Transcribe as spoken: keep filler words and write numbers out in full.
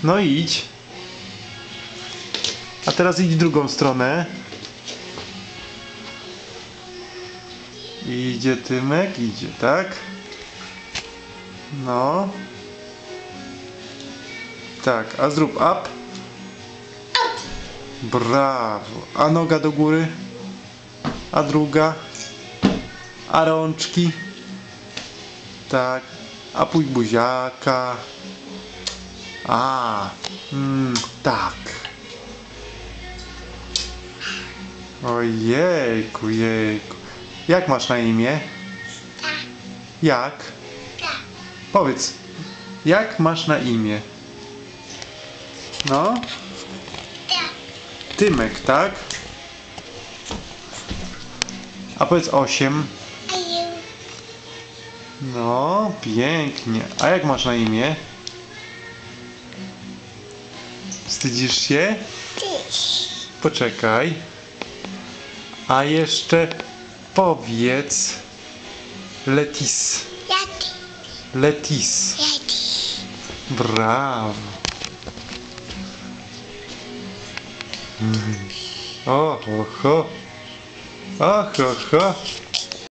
No idź. A teraz idź w drugą stronę. Idzie Tymek, idzie, tak? No. Tak, a zrób up. Brawo. A noga do góry. A druga. A rączki. Tak. A pójdź buziaka. A. Mm, tak. Ojejku, jejku. Jak masz na imię? Jak? Powiedz. Jak masz na imię? No? Tymek, tak? A powiedz osiem. No, pięknie. A jak masz na imię? Wstydzisz się? Poczekaj. A jeszcze powiedz Letis. Letis. Brawo. O, ho, ho. O, ho, ho.